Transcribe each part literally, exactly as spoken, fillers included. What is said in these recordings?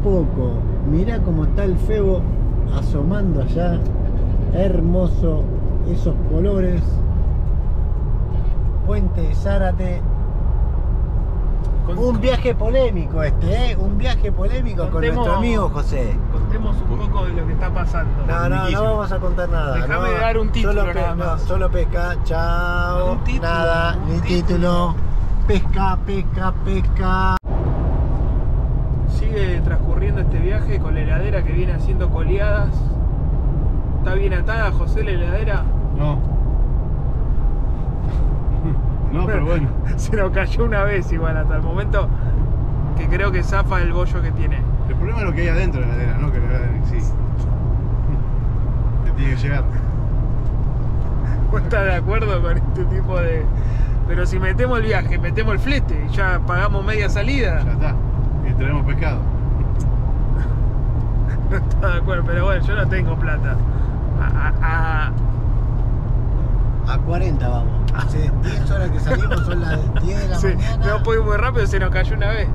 poco. Mirá cómo está el Febo asomando allá. Hermoso esos colores. Puente de Zárate. Con, un viaje polémico este, ¿eh? Un viaje polémico con nuestro amigo José. Contemos un poco de lo que está pasando. No, no, no vamos a contar nada. Déjame no, dar un título solo nada más. No, solo pesca, chao. Un título, nada, un ni título. título. Pesca, pesca, pesca. Sigue transcurriendo este viaje con la heladera que viene haciendo coleadas. ¿Está bien atada, José, la heladera? No. No, pero bueno. Se nos cayó una vez igual hasta el momento, que creo que zafa el bollo que tiene. El problema es lo que hay adentro de la heladera, no que la heladera en sí. Te tiene que llegar. ¿Vos estás de acuerdo con este tipo de...? Pero si metemos el viaje, metemos el flete y ya pagamos media salida. Ya está. Y traemos pescado. No está de acuerdo, pero bueno, yo no tengo plata. A, a, a... A cuarenta vamos. Hace diez horas que salimos, son las diez de la Sí, mañana. no pude muy rápido, se nos cayó una vez.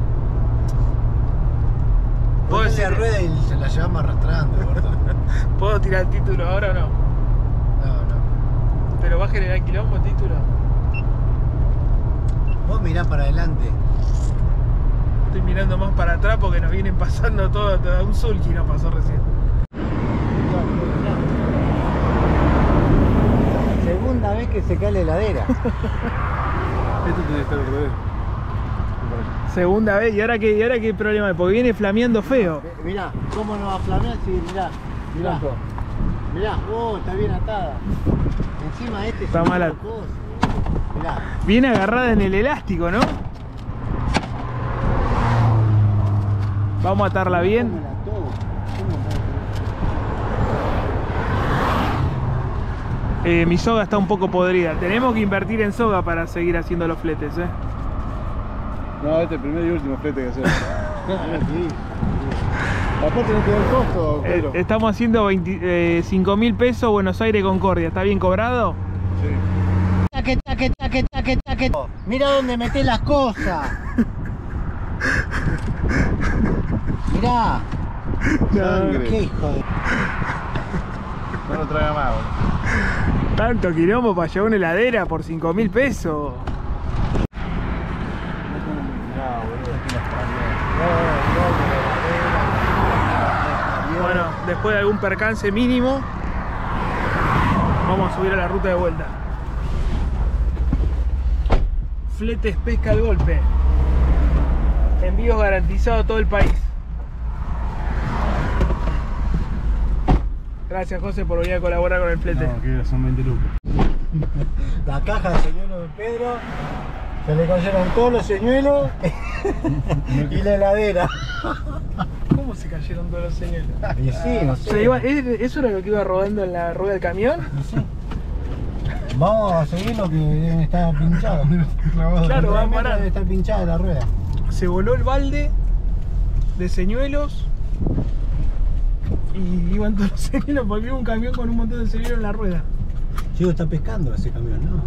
¿Puedo, Ponle la decir- rueda y se la llevamos arrastrando, gordo. ¿Puedo tirar el título ahora o no? No, no. ¿Pero va a generar quilombo el título? Vos mirá para adelante. Estoy mirando más para atrás porque nos vienen pasando todo, todo un sulky nos pasó recién. Segunda vez que se cae la heladera. Esto tiene que estar al revés. Segunda vez, ¿y ahora qué, y ahora qué problema hay? Porque viene flameando feo. Mirá, ¿cómo no va a flamear? Sí, mirá, mirá. Mirá, oh, está bien atada. Encima este Está es un mala. poco cosa, mirá. Viene agarrada en el elástico, ¿no? Vamos a atarla bien. ¿Cómo la ató? ¿Cómo la Eh, mi soga está un poco podrida. Tenemos que invertir en soga para seguir haciendo los fletes, ¿eh? No, este es el primer y último flete que hacemos. Sí. Aparte no te da el costo, Eh, Pedro. estamos haciendo veinticinco mil pesos Buenos Aires Concordia. ¿Está bien cobrado? Sí. Taque, taque, taque, taque, taque. Mira dónde metés las cosas. Mirá. Sangre. Qué hijo de... No lo traiga más, boludo. Tanto quilombo para llevar una heladera por cinco mil pesos. Bueno, después de algún percance mínimo, vamos a subir a la ruta de vuelta. Fletes pesca al golpe. Envíos garantizados a todo el país. Gracias, José, por venir a colaborar con el flete. No, que son veinte lucas. La caja de señuelos de Pedro, se le cayeron todos los señuelos y la heladera. ¿Cómo se cayeron todos los señuelos? Y sí, no O sea, sé. iba- ¿eso era lo que iba rodando en la rueda del camión? Vamos a seguir lo que debe estar pinchado. Claro, va a parar. Debe estar pinchada la rueda. Se voló el balde de señuelos y iban todos los señuelos porque había un camión con un montón de señuelos en la rueda. Chico, está pescando ese camión, ¿no?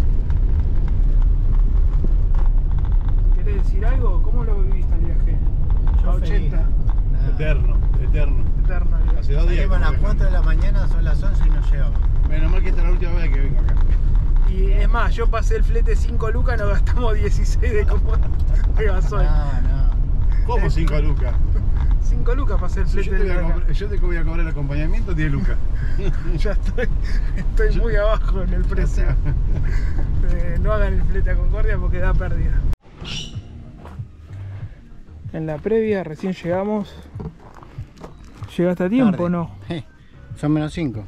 ¿Querés decir algo? ¿Cómo lo viviste el viaje? Yo A ochenta. Nada. Eterno, eterno. Eterno. Hace dos días. Salimos a las que no cuatro de la mañana, son las once y no llegamos. vengo. Menos mal que esta es la última vez que vengo acá. Y es más, yo pasé el flete cinco lucas, nos gastamos dieciséis de como de gasoil. No, no. ¿Cómo cinco lucas? cinco lucas pasé el Si flete yo, te de voy a acá. cobrar- yo te voy a cobrar el acompañamiento, diez lucas. Ya estoy, estoy muy abajo en el precio. Eh, no hagan el flete a Concordia porque da pérdida. En la previa recién llegamos. ¿Llegaste a tiempo Tarde. o no? Eh, son menos cinco.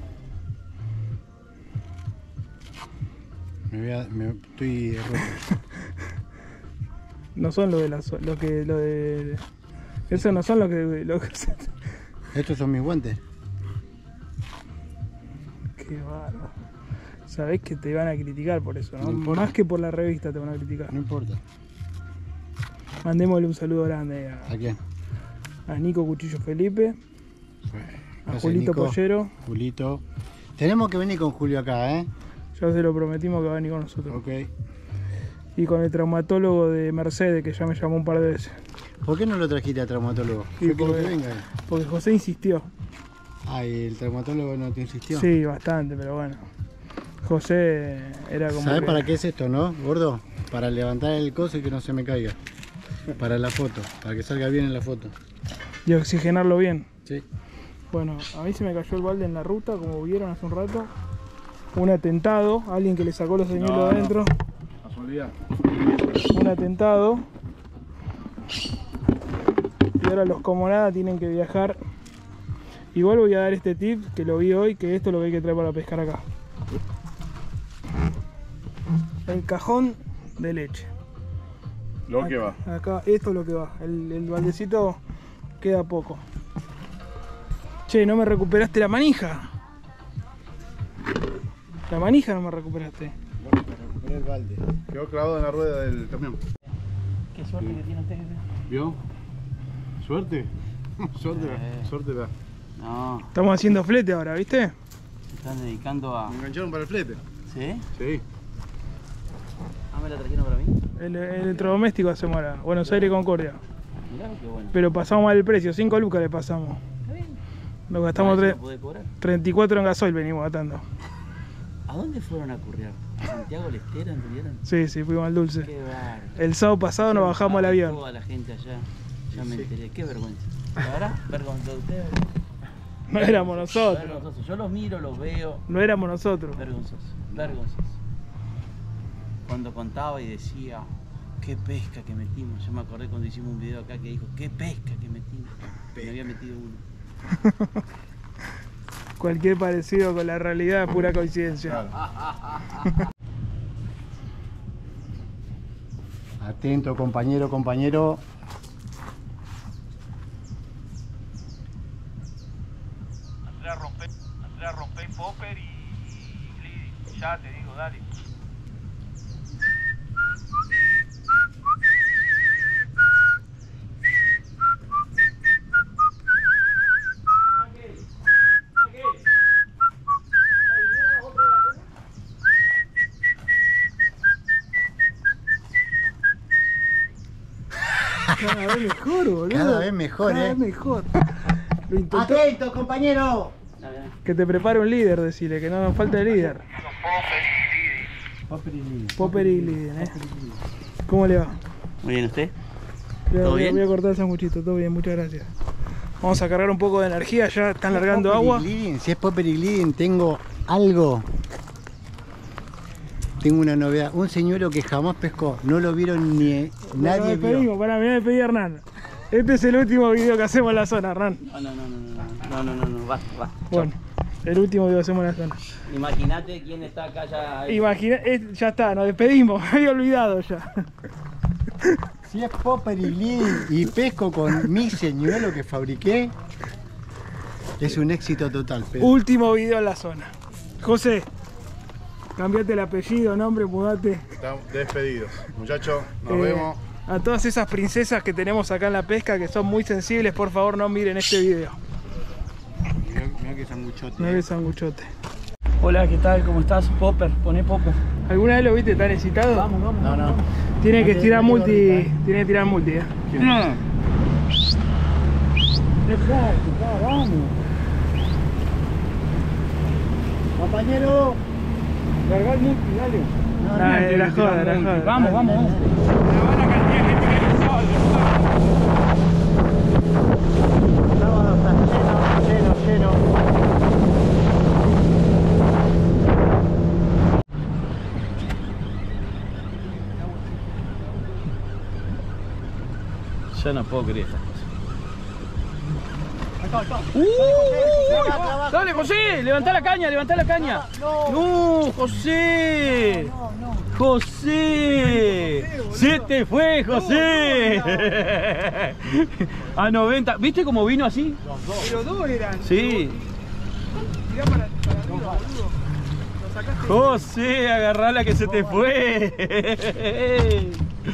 Me voy a, me, estoy roto. No son lo de las lo que lo de eso no son lo que lo que Estos son mis guantes. Qué bárbaro. Sabés que te van a criticar por eso, ¿no? No importa. Más que por la revista te van a criticar. No importa. Mandémosle un saludo grande a, ¿A quién? a Nico Cuchillo Felipe, a Gracias, Julito Nico. Pollero. Julito. Tenemos que venir con Julio acá, ¿eh? Ya se lo prometimos que va a venir con nosotros. Ok. Y con el traumatólogo de Mercedes, que ya me llamó un par de veces. ¿Por qué no lo trajiste al traumatólogo? Sí, Yo quiero porque- que venga. Porque José insistió. Ah, ¿y el traumatólogo no te insistió? Sí, bastante, pero bueno. José era como. ¿Sabes que- para qué es esto, no, gordo? Para levantar el coso y que no se me caiga. Para la foto, para que salga bien en la foto. Y oxigenarlo bien. Sí. Bueno, a mí se me cayó el balde en la ruta, como vieron hace un rato. Un atentado, alguien que le sacó los señuelos No, de no. adentro. Casualidad. Un atentado. Y ahora los como nada tienen que viajar. Igual voy a dar este tip que lo vi hoy, que esto es lo que hay que traer para pescar acá. El cajón de leche. Lo que va. Acá, esto es lo que va. El, el baldecito queda poco. Che, no me recuperaste la manija. La manija no me recuperaste. Recuperé el balde. Quedó clavado en la rueda del camión. Qué suerte que tiene usted. ¿Vio? ¿Suerte? Suerte, Eh. suerte la. No, Estamos haciendo flete ahora, ¿viste? se están dedicando a... Me engancharon para el flete. ¿Sí? Sí. Ah, ¿me la trajeron para mí? El, el electrodoméstico hacemos ahora. Buenos Aires Concordia. Mirá, qué bueno. Pero pasamos mal el precio, cinco lucas le pasamos. Está bien. Nos gastamos Ah, ¿eso tre- lo podés cobrar? treinta y cuatro en gasoil, venimos gastando. ¿A dónde fueron a currear? ¿A Santiago del Estero anduvieron? Sí, sí, fuimos al dulce. Qué bárbaro. El sábado pasado nos bajamos al avión. Toda la gente allá. Ya me enteré. Qué vergüenza. La verdad, vergüenza de ustedes. No éramos nosotros. Vergonzoso. Yo los miro, los veo. No éramos nosotros. Vergonzoso. Vergonzoso. Cuando contaba y decía, qué pesca que metimos. Yo me acordé cuando hicimos un video acá que dijo, qué pesca que metimos. Me había metido uno. Cualquier parecido con la realidad es pura coincidencia. Atento, compañero, compañero. Andrea rompe, Andrea rompe popper y, y Gliddy. Ya te digo, dale. Cada vez mejor, boludo. Cada vez mejor, Cada eh. vez mejor. Lo intentó. Atento, compañero. Que te prepare un líder, decirle, que no nos falta el líder. Popper y Glidden, eh. ¿Cómo le va? Muy bien, ¿usted? Voy a, ¿Todo voy a- bien? voy a cortar el sanguchito, todo bien, muchas gracias. Vamos a cargar un poco de energía, ya están largando Popper y agua. Glidden, si es Popper y Glidden, tengo algo. Tengo una novedad. Un señuelo que jamás pescó. No lo vieron ni Nos nadie vio. despedimos, para mí me despedí a Hernán. Este es el último video que hacemos en la zona, Hernán. No, no, no, no, no, no, no, no, no, basta, basta. Bueno, el último video que hacemos en la zona. Imagínate quién está acá ya. Imagina, eh, ya está, nos despedimos, me había olvidado ya. Si es Popper y Glidden y pesco con mi señuelo que fabriqué, es un éxito total. Pedro. Último video en la zona. José, cambiate el apellido, nombre, mudate. Estamos despedidos. Muchachos, nos Eh, vemos. A todas esas princesas que tenemos acá en la pesca que son muy sensibles, por favor no miren este video. Mirá, mirá que sanguchote. No eh. es sanguchote. Hola, ¿qué tal? ¿Cómo estás? Popper, poné Popper. ¿Alguna vez lo viste tan excitado? Vamos, vamos. No, no. Tiene No que te- tirar no te multi, ahorita, eh. tiene que tirar multi, eh. Vamos. Compañero. Cargar multi, dale. No, Ah, no, era no, joda, no, era no, joda. no, Vamos, no, vamos, no, vamos. Sábado está lleno, lleno, lleno. Yo no puedo creer estas cosas. Dale, José, levantá la caña, levantá la caña. ¡No, José! ¡José! ¡Se te fue, José! A noventa. ¿Viste cómo vino así? Pero dos eran. Sí. Tirá para, para arriba, boludo. Lo sacaste. José, agarrala que se te fue.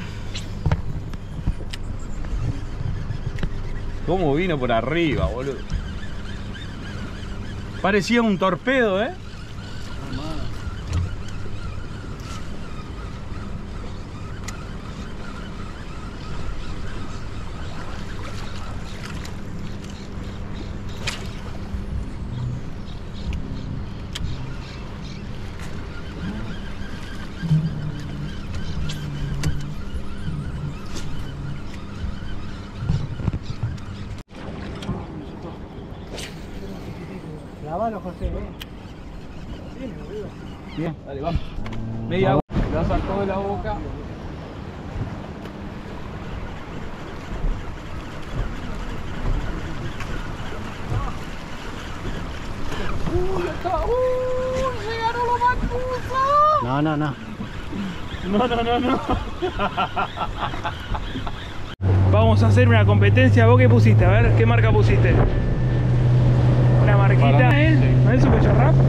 ¿Cómo vino por arriba, boludo? Parecía un torpedo, ¿eh? Grabalo, José, ¿eh? Bien, dale, vamos. Media boca, la sacó de la boca. ¡Uy, está! ¡Uy! ¡Llegaron los Macusa! No, no, no. No, no, no, no. Vamos a hacer una competencia. ¿Vos qué pusiste? A ver, ¿qué marca pusiste? Una marquita, ¿eh? Sí. ¿No es un pecho rap?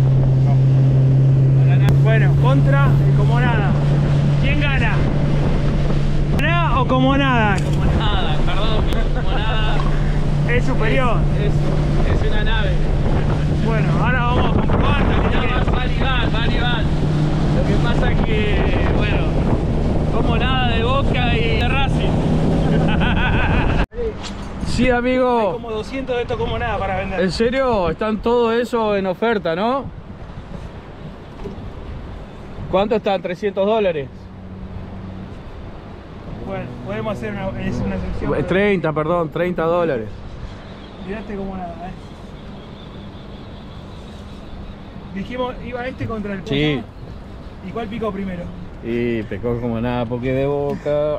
No. Bueno, contra el como nada. ¿Quién gana? ¿Nada o como nada? Como nada, perdón, como nada. Es superior. Es, es, es una nave. Bueno, ahora vamos a comprobar. Vale, vale, vale, vale. Lo que pasa es que, bueno, como nada de Boca y de Racing. Sí, amigo. Hay como doscientos de esto como nada para vender. ¿En serio? Están todo eso en oferta, ¿no? ¿Cuánto están? trescientos dólares. Bueno, podemos hacer una, es una sección. treinta, perdón, treinta dólares. Miraste como nada, ¿eh? Dijimos, iba este contra el pollo. Sí. ¿Y cuál picó primero? Y pecó como nada, porque de Boca.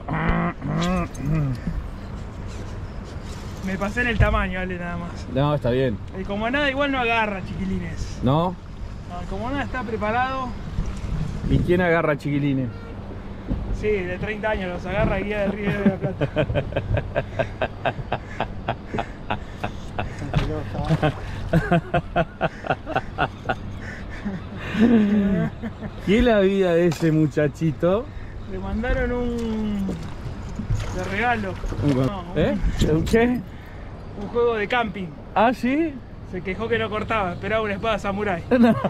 Me pasé en el tamaño, vale, nada más. No, está bien. El como nada igual no agarra, chiquilines. ¿No? No, el como nada está preparado. ¿Y quién agarra chiquilines? Sí, de treinta años los agarra guía del Río de la Plata. ¿Qué es la vida de ese muchachito? Le mandaron un... de regalo. ¿Un, No, un- ¿Eh? ¿Un qué? un juego de camping. ¿Ah, sí? Se quejó que no cortaba, esperaba una espada samurái.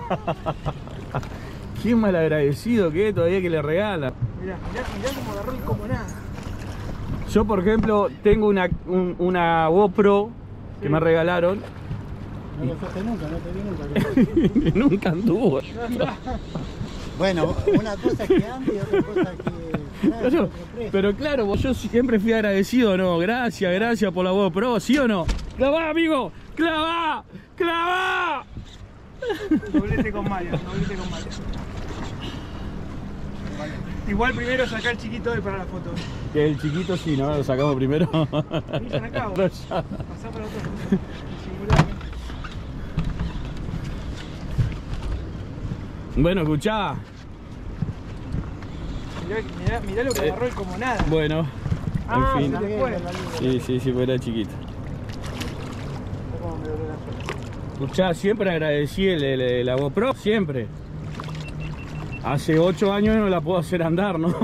Qué malagradecido que es todavía que le regala. Mirá, mirá, mirá cómo agarró el como nada. Yo, por ejemplo, tengo una, un- una GoPro que Sí. me regalaron No lo usaste nunca, no te vi nunca. y nunca anduvo. Bueno, una cosa es que ande y otra cosa es que... Claro, Pero, otro precio. pero claro, vos- yo siempre fui agradecido, ¿no? Gracias, gracias por la GoPro, ¿sí o no? ¡Clavá, amigo! ¡Clavá! ¡Clavá! Doblete con Mario, doblete con Mario. Igual primero saca el chiquito de para la foto. Que el chiquito sí, ¿no? Lo sacamos primero. Brillan acá, vos. Pero ya. Pasá para otro. Disimuladamente. Bueno, escuchá. Mirá, mirá, mirá lo que agarró el como nada. Bueno, Ah, en fin. se le fue. Sí, sí, sí, pues era chiquito. Escuchá, siempre agradecí el, el- el- la GoPro, siempre. Hace ocho años no la puedo hacer andar, ¿no?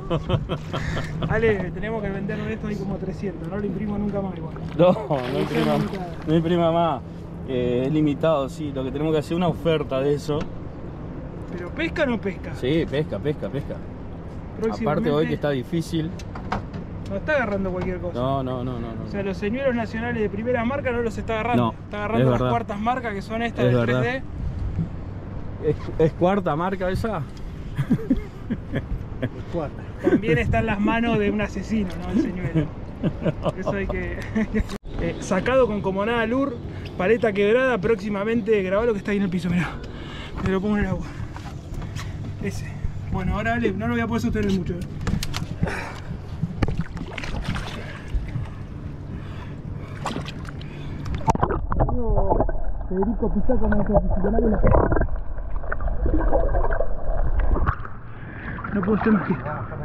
Ale, tenemos que vender esto ahí como trescientos, no lo imprimo nunca más igual. No, no imprima, no imprima más. Eh, es limitado, sí. Lo que tenemos que hacer es una oferta de eso. Pero pesca o no pesca. Sí, pesca, pesca, pesca. Próximamente Aparte hoy que está difícil. no está agarrando cualquier cosa. No, no, no, no. no. O sea, los señuelos nacionales de primera marca no los está agarrando. No, está agarrando es las verdad. cuartas marcas que son estas Es del verdad. tres D. ¿Es, es cuarta marca esa? Cuarta. También está en las manos de un asesino, ¿no? El señuelo. Eso hay que... Eh, sacado con como nada lure, paleta quebrada, próximamente grabá lo que está ahí en el piso, mirá. Me lo pongo en el agua. Ese. Bueno, ahora Ale, no lo voy a poder sostener mucho. ¿eh? Federico Pizá como profesional en la pesca. No puedo estar más que...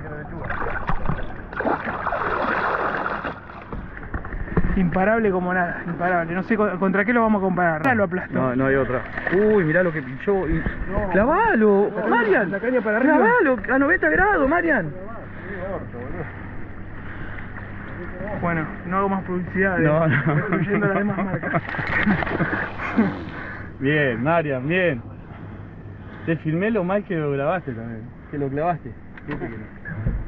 Imparable como nada, imparable. No sé con- contra qué lo vamos a comparar. Ah, lo aplastó. No, no hay otra. Uy, mirá lo que pinchó. Y... ¡Clavalo! No, ¡Marian! la caña para arriba. ¡Clavalo! A noventa grados, Marian. Bueno, no hago más publicidad de No, no. destruyendo las demás marcas. Bien, Marian, bien. Te filmé lo mal que lo grabaste también. Que lo clavaste. Fíjate que no.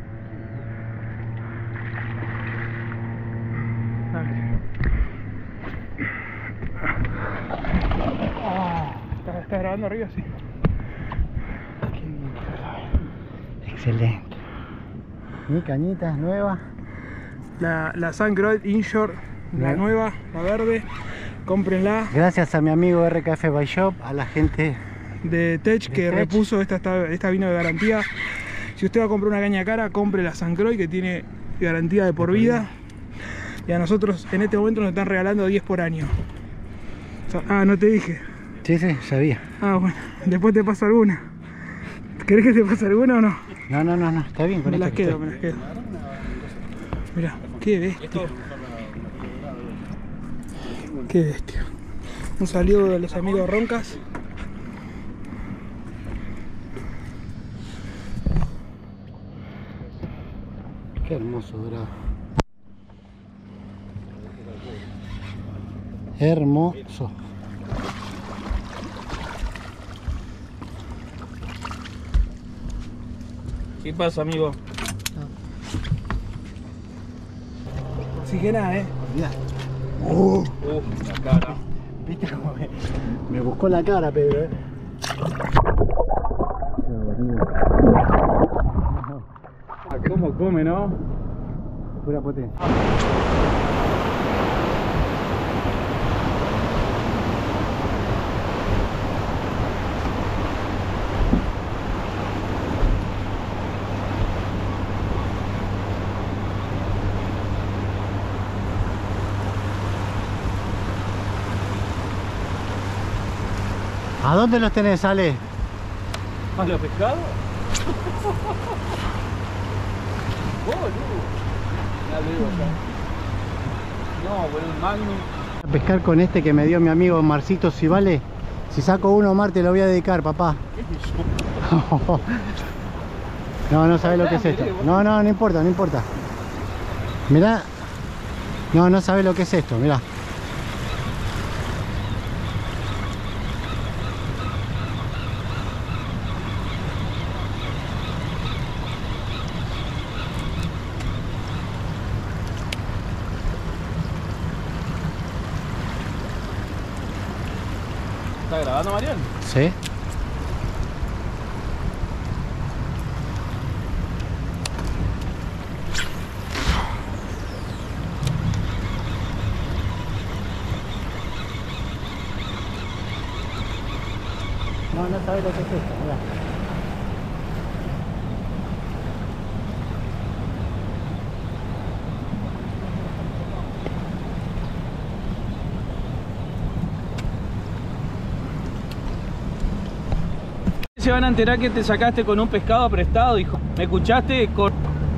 ¿Estás, estás grabando arriba? Sí. Excelente. Mi cañita nueva. La, la Sun Groid Inshore, la Bien. nueva, la verde. cómprenla. Gracias a mi amigo R K F Bike Shop, a la gente De Tech que Tech. repuso esta, esta, esta vino de garantía. Si usted va a comprar una caña cara, compre la San Croix que tiene garantía de por vida. Y a nosotros en este momento nos están regalando diez por año. O sea, ah, no te dije. Sí, sí, sabía. Ah, bueno, después te paso alguna. ¿Querés que te pase alguna o no? No, no, no, no, está bien con Me esto las que quedo, estoy. me las quedo. Mirá, qué bestia. Qué bestia. Un saludo de los amigos Roncas. Qué hermoso dorado. Hermoso. ¿Qué pasa, amigo? Oxigenada, eh. Mirá. Uh, la cara. ¿Viste cómo me, me buscó la cara, Pedro? ¿Eh? ¿Cómo come, no? Pura potencia. ¿A dónde los tenés, Ale? ¿A los pescados? Boludo. Ya lo digo ya. No, boludo, un Magnum. A pescar con este que me dio mi amigo Marcito Civale. Si saco uno, Mar, te lo voy a dedicar, papá. No, no sabes lo que es esto. No, no, no importa, no importa. Mirá. No, no sabes lo que es esto, mirá. ¿Está grabando, Mariano? Sí. No, no sabes lo que es esto, mirá. Se van a enterar que te sacaste con un pescado prestado, hijo. ¿Me escuchaste? Con...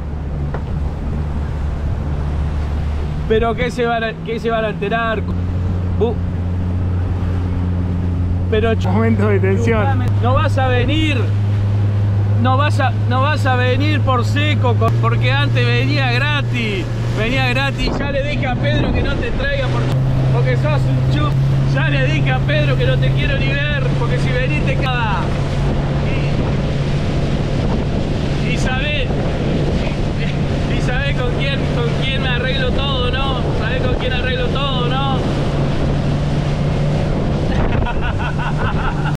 ¿Pero qué se van a, qué se van a enterar? Bu... Pero ch- Momento de tensión. no vas a venir. No vas a, no vas a venir por seco, co- porque antes venía gratis. Venía gratis. Ya le dije a Pedro que no te traiga por, porque sos un chup. Ya le dije a Pedro que no te quiero ni ver, porque si venís te cagas.